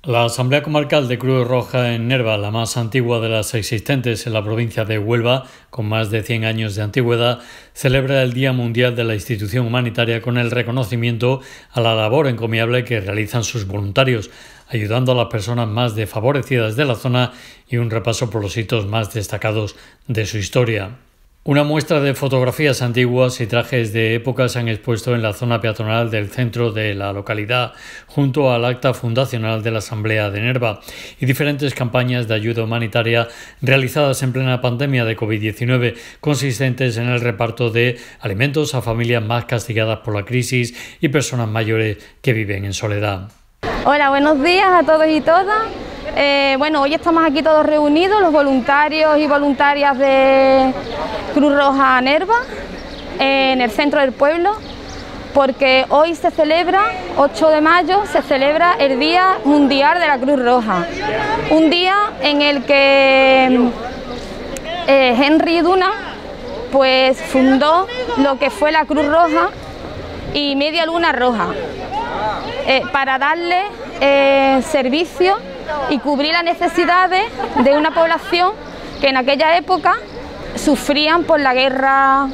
La Asamblea Comarcal de Cruz Roja en Nerva, la más antigua de las existentes en la provincia de Huelva, con más de 100 años de antigüedad, celebra el Día Mundial de la Institución Humanitaria con el reconocimiento a la labor encomiable que realizan sus voluntarios, ayudando a las personas más desfavorecidas de la zona y un repaso por los hitos más destacados de su historia. Una muestra de fotografías antiguas y trajes de época se han expuesto en la zona peatonal del centro de la localidad, junto al acta fundacional de la Asamblea de Nerva, y diferentes campañas de ayuda humanitaria realizadas en plena pandemia de COVID-19, consistentes en el reparto de alimentos a familias más castigadas por la crisis y personas mayores que viven en soledad. Hola, buenos días a todos y todas. Hoy estamos aquí todos reunidos, los voluntarios y voluntarias de Cruz Roja Nerva, en el centro del pueblo, porque hoy se celebra, 8 de mayo, se celebra el Día Mundial de la Cruz Roja. Un día en el que Henry Duna pues fundó lo que fue la Cruz Roja y Media Luna Roja, para darle servicio y cubrir las necesidades de una población que en aquella época sufrían por la guerra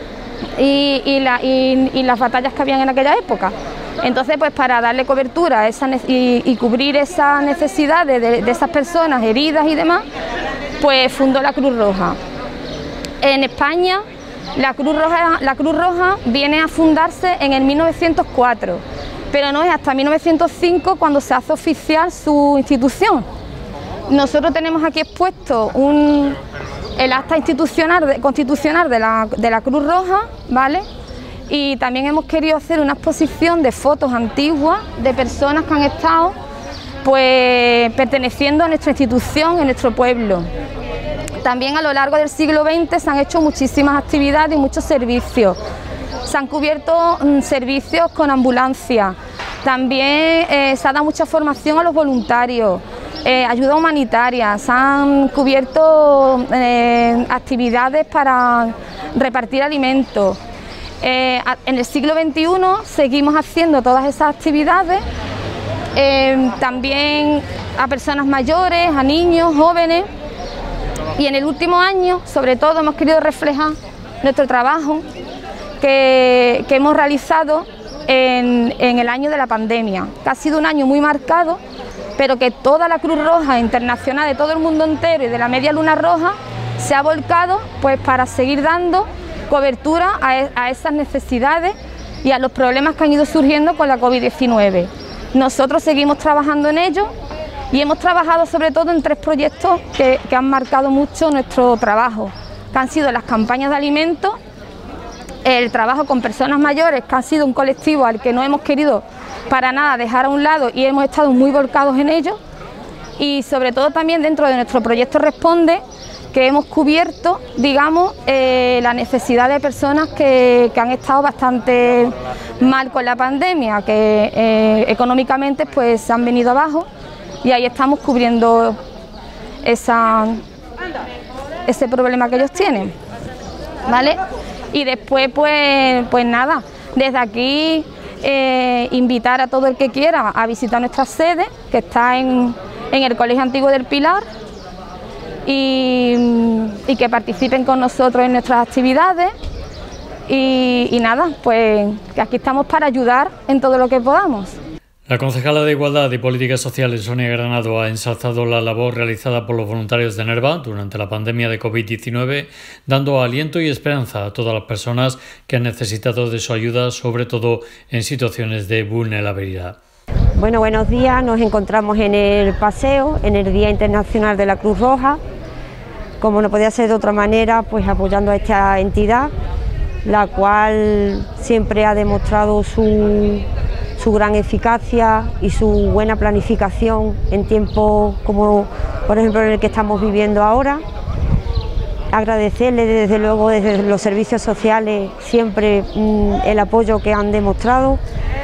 y las batallas que habían en aquella época. Entonces, pues para darle cobertura y cubrir esas necesidades de esas personas heridas y demás, pues fundó la Cruz Roja. En España, la Cruz Roja viene a fundarse en el 1904. Pero no es hasta 1905 cuando se hace oficial su institución. Nosotros tenemos aquí expuesto el acta constitucional de la Cruz Roja, ¿vale? Y también hemos querido hacer una exposición de fotos antiguas de personas que han estado pues perteneciendo a nuestra institución, en nuestro pueblo. También a lo largo del siglo XX se han hecho muchísimas actividades y muchos servicios. Se han cubierto servicios con ambulancia, también se ha dado mucha formación a los voluntarios, ayuda humanitaria, se han cubierto actividades para repartir alimentos. En el siglo XXI seguimos haciendo todas esas actividades, también a personas mayores, a niños, jóvenes, y en el último año sobre todo hemos querido reflejar nuestro trabajo que hemos realizado en el año de la pandemia, que ha sido un año muy marcado, pero que toda la Cruz Roja Internacional de todo el mundo entero y de la Media Luna Roja se ha volcado pues para seguir dando cobertura a esas necesidades y a los problemas que han ido surgiendo con la COVID-19. Nosotros seguimos trabajando en ello y hemos trabajado sobre todo en 3 proyectos que han marcado mucho nuestro trabajo, que han sido las campañas de alimentos, el trabajo con personas mayores, que han sido un colectivo al que no hemos querido para nada dejar a un lado y hemos estado muy volcados en ello, y sobre todo también dentro de nuestro proyecto Responde, que hemos cubierto, digamos, la necesidad de personas que han estado bastante mal con la pandemia, que económicamente pues se han venido abajo, y ahí estamos cubriendo ese problema que ellos tienen, ¿vale? Y después pues nada, desde aquí invitar a todo el que quiera a visitar nuestra sede, que está en el Colegio Antiguo del Pilar, y que participen con nosotros en nuestras actividades, y nada, pues que aquí estamos para ayudar en todo lo que podamos. La concejala de Igualdad y Políticas Sociales, Sonia Granado, ha ensalzado la labor realizada por los voluntarios de Nerva durante la pandemia de COVID-19, dando aliento y esperanza a todas las personas que han necesitado de su ayuda, sobre todo en situaciones de vulnerabilidad. Bueno, buenos días. Nos encontramos en el paseo, en el Día Internacional de la Cruz Roja. Como no podía ser de otra manera, pues apoyando a esta entidad, la cual siempre ha demostrado su gran eficacia y su buena planificación en tiempos como por ejemplo en el que estamos viviendo ahora. Agradecerle desde luego desde los servicios sociales siempre el apoyo que han demostrado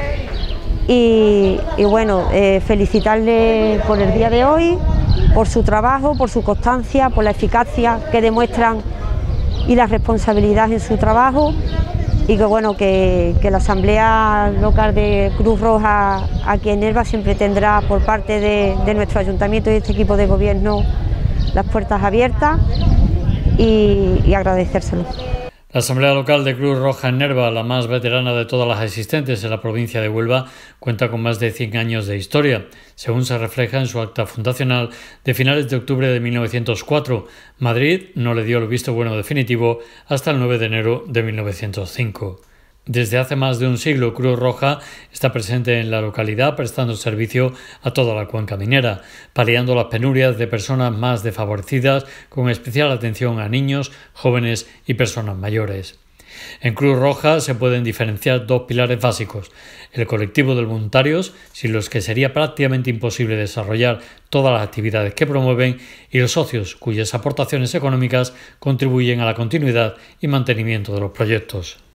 y bueno, felicitarle por el día de hoy, por su trabajo, por su constancia, por la eficacia que demuestran y la responsabilidad en su trabajo. y que bueno, que la Asamblea Local de Cruz Roja aquí en Nerva siempre tendrá por parte de nuestro ayuntamiento y este equipo de gobierno las puertas abiertas y agradecérselo. La Asamblea Local de Cruz Roja en Nerva, la más veterana de todas las existentes en la provincia de Huelva, cuenta con más de 100 años de historia, según se refleja en su acta fundacional de finales de octubre de 1904. Madrid no le dio el visto bueno definitivo hasta el 9 de enero de 1905. Desde hace más de un siglo, Cruz Roja está presente en la localidad prestando servicio a toda la cuenca minera, paliando las penurias de personas más desfavorecidas, con especial atención a niños, jóvenes y personas mayores. En Cruz Roja se pueden diferenciar dos pilares básicos: el colectivo de voluntarios, sin los que sería prácticamente imposible desarrollar todas las actividades que promueven, y los socios, cuyas aportaciones económicas contribuyen a la continuidad y mantenimiento de los proyectos.